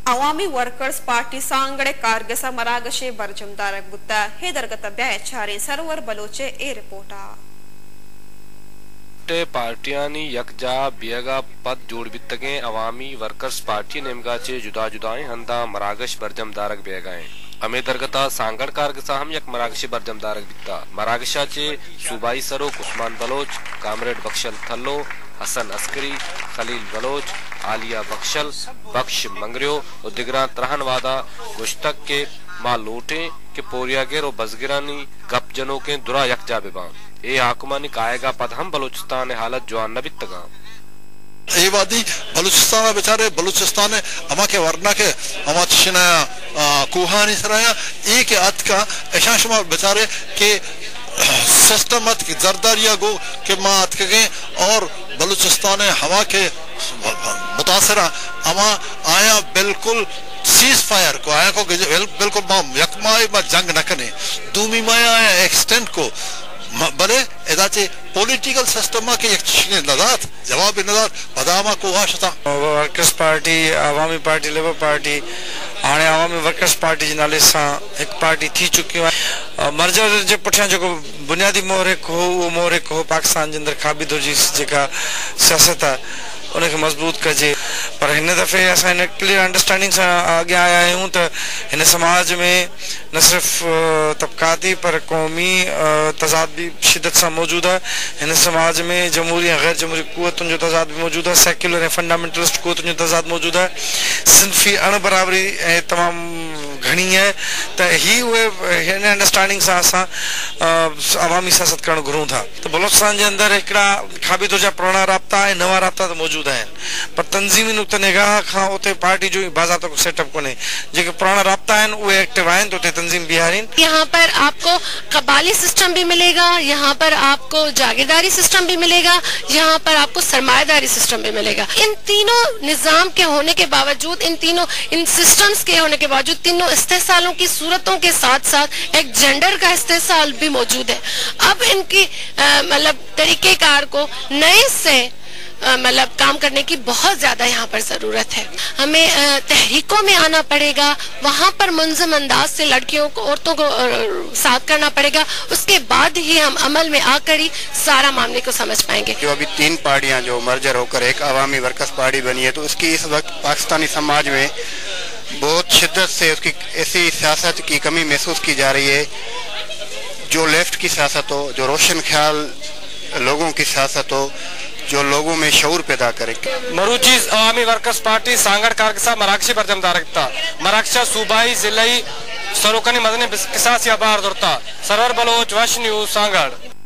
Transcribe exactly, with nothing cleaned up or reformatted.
अवामी workers party सांगड़े कारगसा मरागशे बरजमदारक बुत्ता हे दरगत ब्याचारे सरवर बलोचे ए रिपोर्टा पार्टियानी यकजा बियगा पद जोड़ बितगे अवामी वर्कर्स पार्टी नेमगाचे जुदा जुदाए हंदा मरागश बरजमदारक बेगाए अमे दरगता सांगड़ कारगसा हम यक मरागशे बरजमदारक बित्ता मरागशाचे सूबाई सरोक उस्मान बलोच कामरेड बख्शल थल्लो हसन अस्करी खलील बलोच आलिया बख्शल बख्श मंगरियो और दिगरा त्रहन वादा गुश्तक के माँ लोटे के पोरियागेर और बजगिरानी गप जनों के दुरा यकजा बेबा ए हाकुमानी कायगा पद हम बलूचिस्तान हालत जो नबितगा ये वादी बलूचिस्तान बेचारे बलूचिस्तान अमा के वरना के अमा चिना कुहानी सराया एक अत का ऐसा बेचारे के सिस्टम की जरदारिया गो के मात के और बलूचिस्तान हवा के मुतासरा अमा आया बिल्कुल सीज फायर को आया को बिल्कुल यकमा जंग न कने दूमी माया आया एक्सटेंट को बले एदाचे पॉलिटिकल सिस्टम के एक नदात जवाब नदात बदामा को वाशता workers party Awami party labour party आने अवामी वर्कर्स पार्टी नाले सा एक पार्टी थी चुकी है मर्जर जे पुठियां जो बुनियादी मोहरिक हो वो मोहरिक हो पाकिस्तान जे अंदर खाबिदो जी जेका सियासत है उनके मजबूत कजे पर इन दफे असां इन क्लियर अंडरस्टैंडिंग से आगे आया आहियूं त इन समाज में न सिर्फ तबकाती पर कौमी तजाद भी शिद्दत से मौजूद है। इन समाज में जमहूरी गैर जमहूरी कुव्वतुन जो तजाद भी मौजूद है, सेक्युलर ऐं फंडामेंटलिस्ट कुव्वतुन जो तजाद मौजूद है, सिंफी अणबराबरी ऐं तमाम घणी है त ही उहे हिन अंडरस्टैंडिंग से असां अवामी सियासत करण घुरूं था। तो बलोचिस्तान के अंदर हिकिड़ा खाबिदो जा पुराना राब्ता ऐं नवा राब्ता तो मौजूद है पर तंजीमी नुक्ते निगाह खां उते पार्टी जो बाज़ाब्तो सेटअप कोने जेके पुराना राब्ता हैं उहे एक्टिव आहिनि तो उते तंजीम भी आहिनि। यहाँ पर आपको कबाली सिस्टम भी मिलेगा, यहाँ पर आपको जागीरदारी सिस्टम भी मिलेगा, यहाँ पर आपको सरमायादारी सिस्टम भी मिलेगा। इन तीनों निजाम के होने के बावजूद, इन तीनों इन सिस्टम्स के होने के बावजूद तीनों इस्तेसालों की सूरतों के साथ साथ एक जेंडर का इस्तेसाल भी मौजूद है। अब इनकी मतलब तरीकेकार को नए से मतलब काम करने की बहुत ज्यादा यहाँ पर जरूरत है। हमें तहरीकों में आना पड़ेगा, वहाँ पर मुंज़िम अंदाज से लड़कियों को औरतों को साथ करना पड़ेगा, उसके बाद ही हम अमल में आकर ही सारा मामले को समझ पाएंगे। जो अभी तीन पार्टियां जो मर्जर होकर एक अवामी वर्कर्स पार्टी बनी है तो उसकी इस वक्त पाकिस्तानी समाज में बहुत शिद्दत से उसकी ऐसी सियासत की कमी महसूस की जा रही है जो लेफ्ट की सियासत हो, जो रोशन ख्याल लोगों की सियासत हो, जो लोगों में शऊर पैदा करे। मरूची अवामी वर्कर्स पार्टी सांगड़ कारगसा मरागशी बरजमदारकता मरागशा सूबाई जिलाई सरोकनी मदनी किसास या बार दुरता सरवर बलोच वश न्यूज सांगड़।